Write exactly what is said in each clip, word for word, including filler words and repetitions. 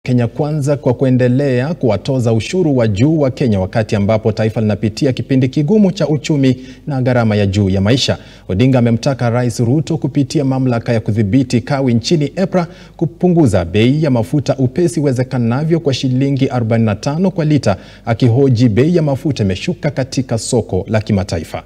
Kenya Kwanza kwa kuendelea kuwatoza ushuru wa juu wa Kenya wakati ambapo taifa linapitia kipindi kigumu cha uchumi na gharama ya juu ya maisha. Odinga amemtaka Rais Ruto kupitia mamlaka ya kudhibiti kawi nchini EPRA kupunguza bei ya mafuta upesi wezekanavyo kwa shilingi arobaini na tano kwa lita, akihoji bei ya mafuta imeshuka katika soko la kimataifa.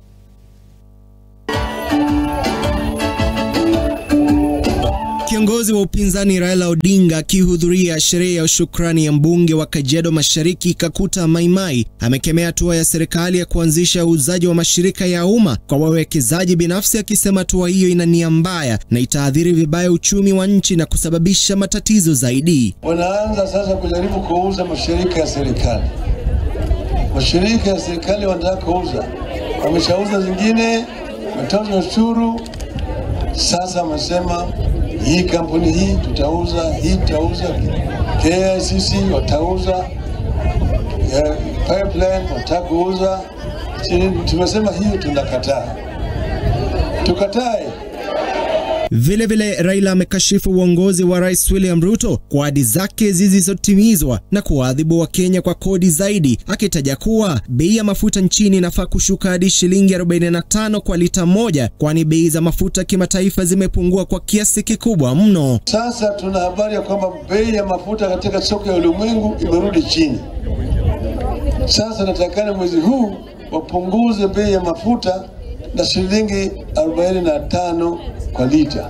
Kiongozi wa upinzani Raila Odinga akihudhuria sherehe ya shukrani ya mbunge wa Kajiado Mashariki Kakuta Maimai amekemea hatua ya serikali ya kuanzisha uuzaji wa mashirika ya umma kwa wawekezaji binafsi, akisema hatua hiyo ina nia mbaya na itaathiri vibaya uchumi wa nchi na kusababisha matatizo zaidi. Wanaanza sasa kujaribu kuuza mashirika ya serikali. Mashirika ya serikali wanataka kuuza. Wameshauza zingine, wametoza ushuru. Sasa wamesema hii kampuni hii tutauza, hii tutauza, K I C C watauza, pipeline watakuuza. Tumesema hiyo tunakataa. Tukatae. Vile vile Raila amekashifu uongozi wa Rais William Ruto kwa ahadi zake zisizotimizwa na kuadhibu wa Kenya kwa kodi zaidi, akitaja kuwa bei ya mafuta nchini inafaa kushuka hadi shilingi arobaini na tano kwa lita moja, kwani bei za mafuta kimataifa zimepungua kwa kiasi kikubwa mno. Sasa tuna habari ya kwamba bei ya mafuta katika soko ya ulimwengu imerudi chini. Sasa natakana mwezi huu wapunguze bei ya mafuta na shilingi arobaini na tano kwa lita.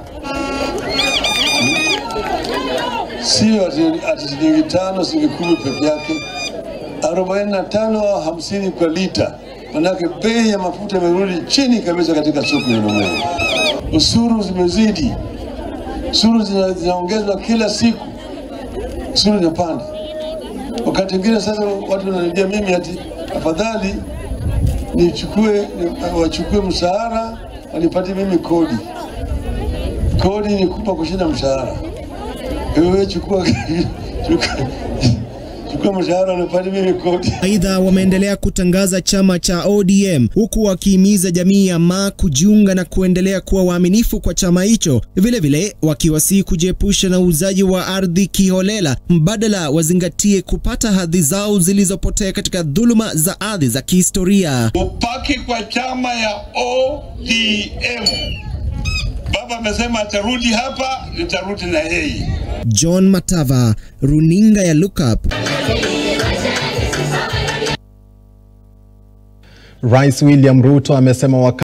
Sio ati shilingi tano, shilingi kumi peke yake. arobaini na tano au hamsini kwa lita. Manake bei ya mafuta imerudi chini kabisa katika soko la ulimwengu. Ushuru zimezidi. Ushuru zinaongezwa kila siku. Ushuru unapanda. Wakati mwingine sasa watu wananiambia mimi ati afadhali nichukue wachukue mshahara wanipate mimi kodi. Kodi ni kupa kushinda mshahara. Wewe chukua chukua chukua mshahara wanipate mimi kodi. Aidha, wameendelea kutangaza chama cha O D M huku wakihimiza jamii ya Maa kujiunga na kuendelea kuwa waaminifu kwa chama hicho, vile vile wakiwasihi kujiepusha na uuzaji wa ardhi kiholela, mbadala wazingatie kupata hadhi zao zilizopotea katika dhuluma za ardhi za kihistoria. Upaki kwa chama ya O D M. Baba amesema atarudi hapa, nitarudi na yeye. John Matava, runinga ya Look Up. Rais William Ruto amesema